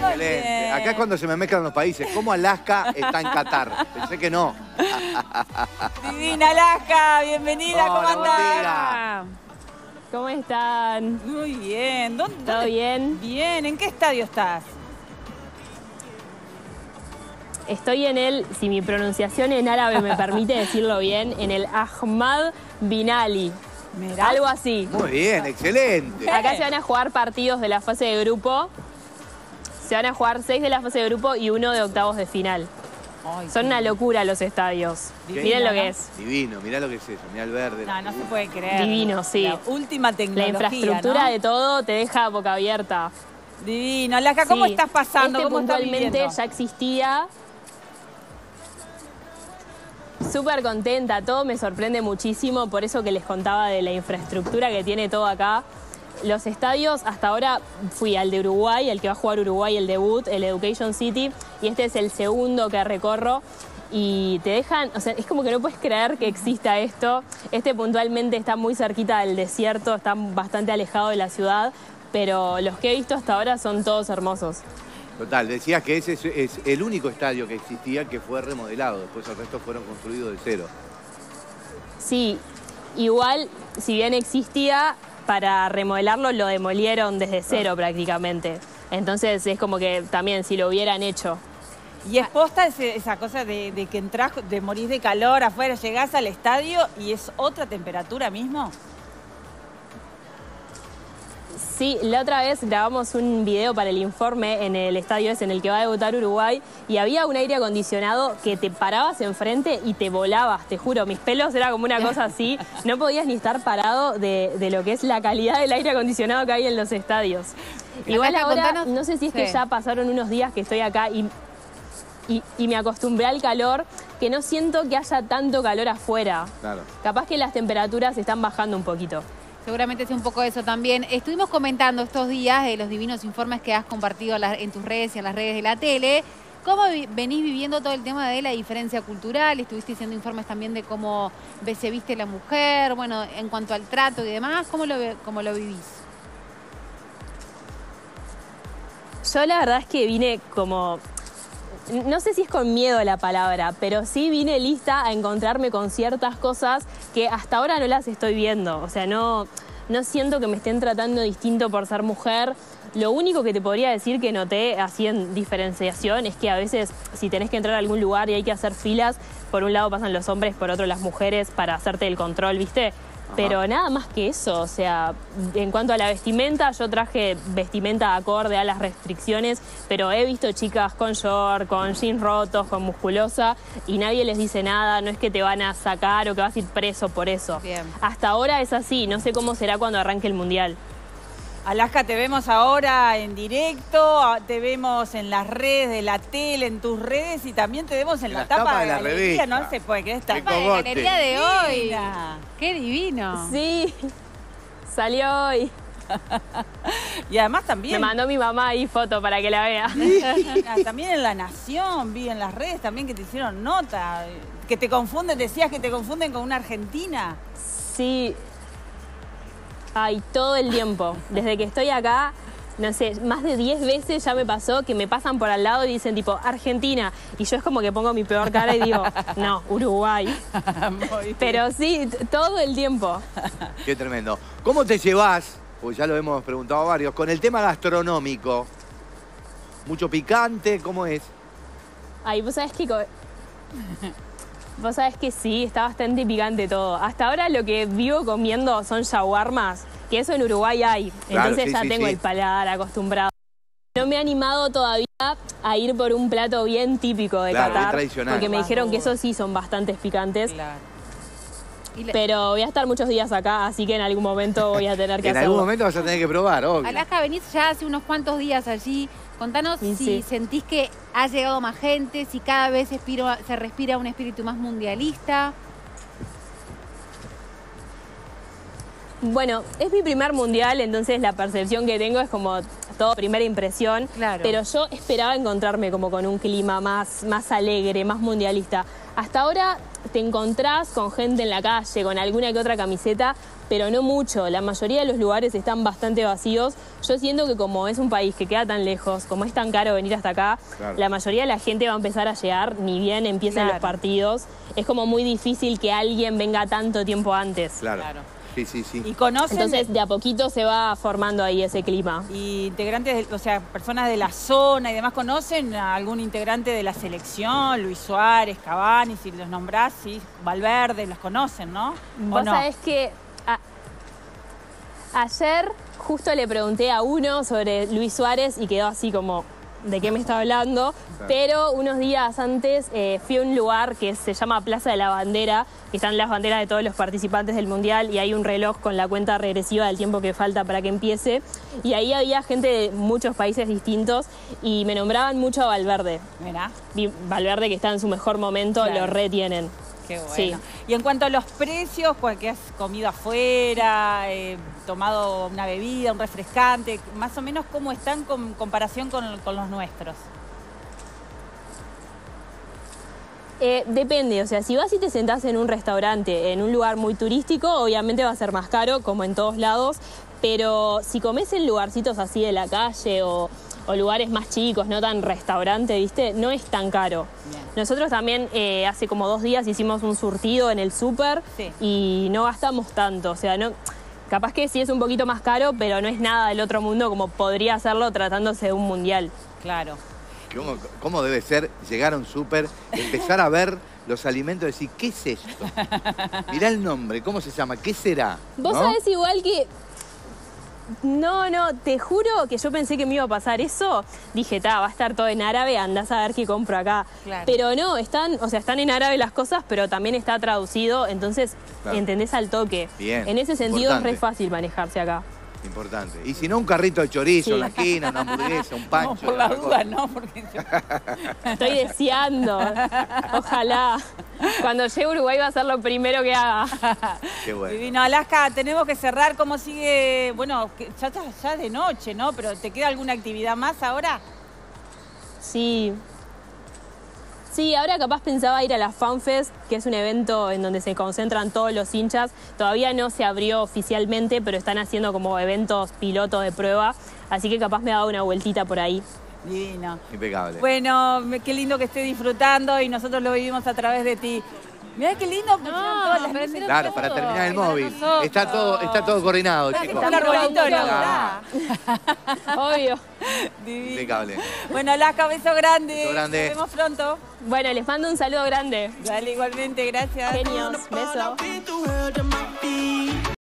Excelente. Acá es cuando se me mezclan los países. ¿Cómo Alaska está en Qatar? Pensé que no. Divina Alaska, bienvenida, Hola, ¿cómo buen andás? día. ¿Cómo están? Muy bien. ¿Todo bien? Bien, ¿en qué estadio estás? Estoy en el, si mi pronunciación en árabe me permite decirlo bien, en el Ahmad Bin Ali. Mirá. Algo así. Muy bien, excelente. Acá se van a jugar partidos de la fase de grupo. Se van a jugar 6 de la fase de grupo y 1 de octavos de final. Ay, Son una locura los estadios. Divino, Miren lo ¿no? que es. Divino, mirá lo que es eso. Mirá el verde. No, no se puede creer. Divino, sí. La última La tecnología, infraestructura ¿no? de todo te deja boca abierta. Divino. Alaska, ¿cómo Sí. estás pasando? Este ¿Cómo estás puntualmente viviendo? ya existía. Súper contenta, todo me sorprende muchísimo, por eso que les contaba de la infraestructura que tiene todo acá. Los estadios, hasta ahora fui al de Uruguay, el que va a jugar Uruguay, el debut, el Education City, y este es el segundo que recorro. Y te dejan, o sea, es como que no puedes creer que exista esto. Este puntualmente está muy cerquita del desierto, está bastante alejado de la ciudad, pero los que he visto hasta ahora son todos hermosos. Total, decías que ese es el único estadio que existía que fue remodelado. Después el resto fueron construidos de cero. Sí, igual, si bien existía, para remodelarlo lo demolieron desde cero prácticamente. Entonces es como que también si lo hubieran hecho. Y es posta esa cosa de que entras, de morís de calor afuera, llegás al estadio y es otra temperatura mismo. Sí, la otra vez grabamos un video para el informe en el estadio ese en el que va a debutar Uruguay y había un aire acondicionado que te parabas enfrente y te volabas, te juro. Mis pelos era como una cosa así. No podías ni estar parado de lo que es la calidad del aire acondicionado que hay en los estadios. Igual ahora, no sé si es que ya pasaron unos días que estoy acá y me acostumbré al calor, que no siento que haya tanto calor afuera. Claro. Capaz que las temperaturas están bajando un poquito. Seguramente sea un poco eso también. Estuvimos comentando estos días de los divinos informes que has compartido en tus redes y en las redes de la tele. ¿Cómo venís viviendo todo el tema de la diferencia cultural? Estuviste haciendo informes también de cómo se viste la mujer, bueno, en cuanto al trato y demás. ¿Cómo lo vivís? Yo la verdad es que vine como... No sé si es con miedo la palabra, pero sí vine lista a encontrarme con ciertas cosas que hasta ahora no las estoy viendo. O sea, no siento que me estén tratando distinto por ser mujer. Lo único que te podría decir que noté así en diferenciación es que a veces si tenés que entrar a algún lugar y hay que hacer filas, por un lado pasan los hombres, por otro las mujeres para hacerte el control, ¿viste? Pero nada más que eso, o sea, en cuanto a la vestimenta, yo traje vestimenta acorde a las restricciones, pero he visto chicas con short, con jeans rotos, con musculosa, y nadie les dice nada, no es que te van a sacar o que vas a ir preso por eso. Bien. Hasta ahora es así, no sé cómo será cuando arranque el Mundial. Alaska, te vemos ahora en directo, te vemos en las redes de la tele, en tus redes y también te vemos en la tapa de la revista. galería. No se puede creer, esta Qué Tapa de cogote. galería de hoy. Mira. ¡Qué divino! Sí, salió hoy. Y además también, Me mandó mi mamá ahí foto para que la vea. también en La Nación, vi en las redes también que te hicieron nota, que te confunden, decías que te confunden con una argentina. Sí. Ay, todo el tiempo. Desde que estoy acá, no sé, más de 10 veces ya me pasó que me pasan por al lado y dicen tipo, Argentina. Y yo es como que pongo mi peor cara y digo, no, Uruguay. Pero sí, todo el tiempo. Qué tremendo. ¿Cómo te llevas? Pues ya lo hemos preguntado a varios. Con el tema gastronómico. ¿Mucho picante? ¿Cómo es? Ay, vos sabés que... Vos sabés que sí, está bastante picante todo. Hasta ahora lo que vivo comiendo son shawarmas, que eso en Uruguay hay. Claro, Entonces sí, ya sí, tengo sí. el paladar acostumbrado. No me he animado todavía a ir por un plato bien típico de Claro, bien Qatar, tradicional. porque me dijeron que esos sí son bastante picantes. Claro. Pero voy a estar muchos días acá, así que en algún momento voy a tener que En hacerlo. algún momento vas a tener que probar, obvio. Alaska, venís ya hace unos cuantos días allí. Contanos Sí, si sí. sentís que ha llegado más gente, si cada vez se respira un espíritu más mundialista. Bueno, es mi primer mundial, entonces la percepción que tengo es como todo primera impresión. Claro. Pero yo esperaba encontrarme como con un clima más alegre, más mundialista. Hasta ahora te encontrás con gente en la calle, con alguna que otra camiseta, pero no mucho. La mayoría de los lugares están bastante vacíos. Yo siento que como es un país que queda tan lejos, como es tan caro venir hasta acá, Claro. la mayoría de la gente va a empezar a llegar ni bien empiezan Claro. los partidos. Es como muy difícil que alguien venga tanto tiempo antes. Claro. Claro. Sí, sí, sí. ¿Y conocen Entonces, de a poquito se va formando ahí ese clima. y integrantes, o sea, personas de la zona y demás, conocen a algún integrante de la selección? Luis Suárez, Cavani, si los nombrás, sí, Valverde, los conocen, ¿no? ¿O Vos no? sabés que ayer justo le pregunté a uno sobre Luis Suárez y quedó así como, ¿de qué me está hablando? Claro. Pero unos días antes fui a un lugar que se llama Plaza de la Bandera, que están las banderas de todos los participantes del Mundial y hay un reloj con la cuenta regresiva del tiempo que falta para que empiece. Y ahí había gente de muchos países distintos y me nombraban mucho a Valverde. Mirá, Y Valverde, que está en su mejor momento, Claro. lo retienen. qué bueno. Sí. Y en cuanto a los precios, ¿qué has comido afuera, tomado una bebida, un refrescante? Más o menos, ¿cómo están con comparación con los nuestros? Depende, o sea, si vas y te sentás en un restaurante, en un lugar muy turístico, obviamente va a ser más caro, como en todos lados, pero si comes en lugarcitos así de la calle o lugares más chicos, no tan restaurante, ¿viste? No es tan caro. Bien. Nosotros también hace como 2 días hicimos un surtido en el súper Sí. y no gastamos tanto, o sea, no... Capaz que sí es un poquito más caro, pero no es nada del otro mundo como podría hacerlo tratándose de un mundial. Claro. ¿Cómo debe ser llegar a un súper, empezar a ver los alimentos y decir, ¿qué es esto? Mirá el nombre, ¿cómo se llama? ¿Qué será? Vos ¿No? sabés igual que... No, te juro que yo pensé que me iba a pasar eso. Dije, va a estar todo en árabe, andás a ver qué compro acá. Claro. Pero no, están en árabe las cosas, pero también está traducido, entonces Claro. entendés al toque. Bien, En ese sentido importante. es re fácil manejarse acá. Importante. Y si no, un carrito de chorizo Sí. en la esquina, una hamburguesa, un No, pancho. por la otra duda, cosa. ¿no? Porque Estoy deseando. Ojalá. Cuando llegue a Uruguay va a ser lo primero que haga. Qué bueno. Divino. Alaska, tenemos que cerrar. ¿Cómo sigue? Bueno, ya es de noche, ¿no? Pero ¿te queda alguna actividad más ahora? Sí. Sí, ahora capaz pensaba ir a la FanFest, que es un evento en donde se concentran todos los hinchas. Todavía no se abrió oficialmente, pero están haciendo como eventos pilotos de prueba. Así que capaz me ha dado una vueltita por ahí. Divino. Impecable. Bueno, qué lindo que esté disfrutando y nosotros lo vivimos a través de ti. Mirá qué lindo. pusieron todas las luces. prendieron Claro, todo. para terminar el Para móvil. nosotros. Está todo coordinado, chicos. Está el arbolito, ¿no? Claro. Obvio. Divino. Impecable. Bueno, Alaska, beso grande. Beso grande. Nos vemos pronto. Bueno, les mando un saludo grande. Dale, igualmente, gracias. Genios. Beso. Beat the world on my feet.